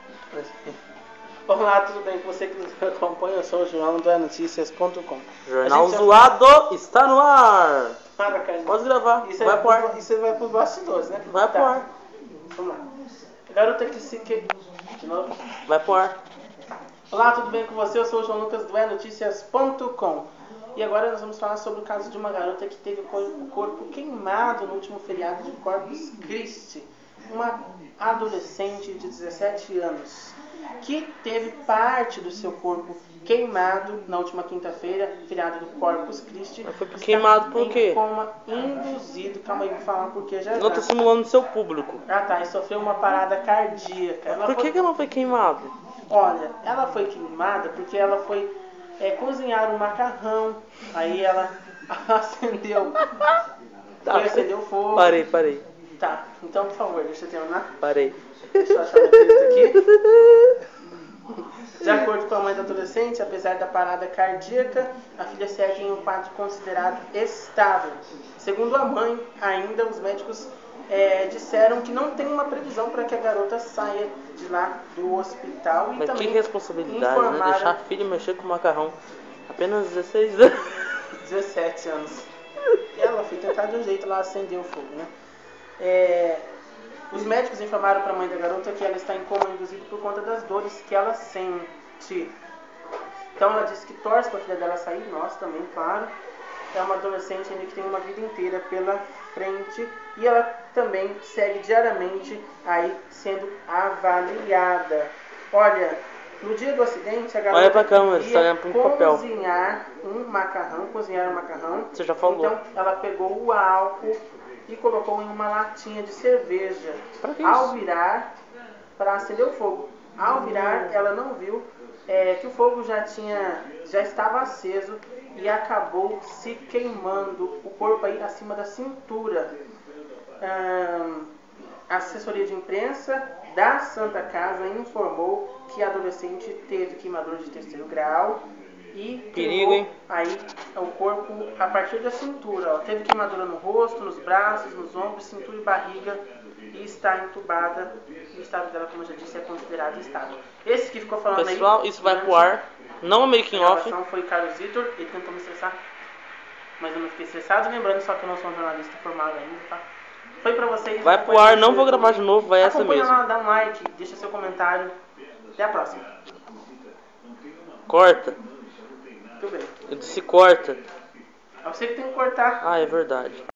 Olá, tudo bem com você que nos acompanha? Eu sou o João do Noticias.com. Jornal Zoado está no ar. Para, Carlinhos. Pode gravar. Isso vai pro ar. Isso vai pros bastidores, né? Vai pro ar. Vamos lá. Garota que se... De novo. Vai pro ar. Olá, tudo bem com você? Eu sou o João Lucas do Noticias.com. E agora nós vamos falar sobre o caso de uma garota que teve o corpo queimado no último feriado de Corpus Christi. Uma adolescente de 17 anos que teve parte do seu corpo queimado na última quinta-feira, feriado do Corpus Christi. Mas foi queimado por quê? Em coma induzido. Calma aí, vou falar por quê já. Não tô simulando o seu público. Ah tá, e sofreu uma parada cardíaca. Por que ela foi queimada? Olha, ela foi queimada porque ela foi cozinhar um macarrão. Aí ela acendeu. Foi acender o fogo. Parei. Tá, então por favor, deixa eu terminar. Parei. Deixa eu achar o texto aqui. De acordo com a mãe da adolescente, apesar da parada cardíaca, a filha segue em um quadro considerado estável. Segundo a mãe, ainda os médicos disseram que não tem uma previsão para que a garota saia de lá do hospital. E mas também que responsabilidade, né? Deixar a filha mexer com macarrão. Apenas 16 anos. 17 anos. E ela foi tentar de um jeito lá acender o fogo, né? Os médicos informaram para a mãe da garota que ela está em coma induzido por conta das dores que ela sente. Então ela disse que torce para a filha dela sair, nós também, claro. É uma adolescente ainda que tem uma vida inteira pela frente e ela também segue diariamente aí sendo avaliada. Olha, no dia do acidente a garota queria cozinhar um macarrão. Você já falou. Então ela pegou o álcool e colocou em uma latinha de cerveja. Ao virar, para acender o fogo. Ao virar, ela não viu que o fogo já estava aceso e acabou se queimando o corpo aí acima da cintura. A assessoria de imprensa da Santa Casa informou que a adolescente teve queimadura de 3º grau e queimou aí o corpo a partir da cintura. Teve queimadura no rosto, nos braços, nos ombros, cintura e barriga e está entubada. O estado dela, como eu já disse, é considerado estável. Esse que ficou falando pessoal, aí... isso vai pro ar. Não é making off. A foi Carlos Vitor, ele tentou me estressar, mas eu não fiquei estressado. Lembrando só que eu não sou um jornalista formado ainda, tá? Foi pra vocês. Vai pro ar, não vou gravar de novo, vai essa mesmo. Lá, dá um like, deixa seu comentário. Até a próxima. Corta. Tudo bem. Eu disse corta. É você que tem que cortar. Ah, é verdade.